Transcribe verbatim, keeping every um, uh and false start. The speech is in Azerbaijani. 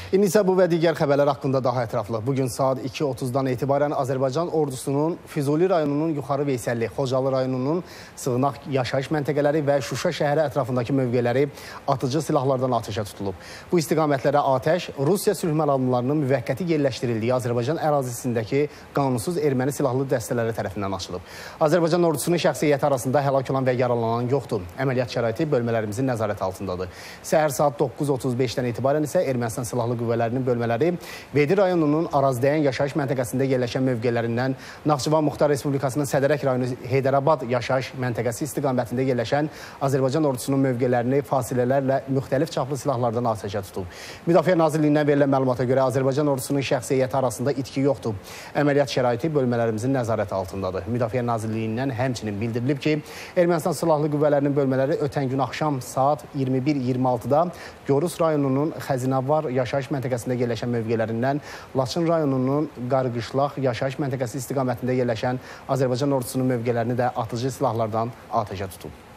İndi isə bu və digər xəbərlər haqqında daha ətraflı. Bugün saat iki otuzdan etibarən Azərbaycan ordusunun Füzuli rayonunun Yuxarı Veysəlli, Xocalı rayonunun sığınaq yaşayış məntəqələri və Şuşa şəhəri ətrafındakı mövqeləri atıcı silahlardan atışa tutulub. Bu istiqamətlərə atəş Rusiya sülh məramlarının müvəqqəti yerləşdirildiyi Azərbaycan ərazisindəki qanunsuz erməni silahlı dəstələri tərəfindən açılıb. Azərbaycan ordusunun şəxsiyyəti arasında həlak olan və yaralanan yoxdur. Əməliyyat şəraiti bölmələrimizin nəzarət altındadır. Səhər saat doqquz otuz beşdən etibarən isə Ermənistan silahlı qüvvələrinin bölmələri Vedi rayonunun Arazdayan yaşayış məntəqəsində yerləşən mövqelərindən Naxçıvan Muxtar Respublikasının Sədərək rayonu Heydərabad yaşayış məntəqəsi istiqamətində yerləşən Azərbaycan ordusunun mövqelərini fasilələrlə müxtəlif çaplı silahlardan atəşə tutub. Müdafiə Nazirliyindən verilən məlumata görə Azərbaycan ordusunun şəxsiyyəti arasında itki yoxdur. Əməliyyat şəraiti bölmələrimizin nəzarəti altındadır. Müdafiə Nazirliyindən həmçinin bildirilib ki, Ermənistan silahlı qüvvələrinin bölmələri ötən gün axşam saat iyirmi bir iyirmi altıda Gorus rayonunun Xəzinəvar yaşayış məntəqəsində yerləşən mövqelərindən Laçın rayonunun Qarqışlaq yaşayış məntəqəsi istiqamətində yerləşən Azərbaycan ordusunun mövqələrini də atıcı silahlardan atəşə tutub.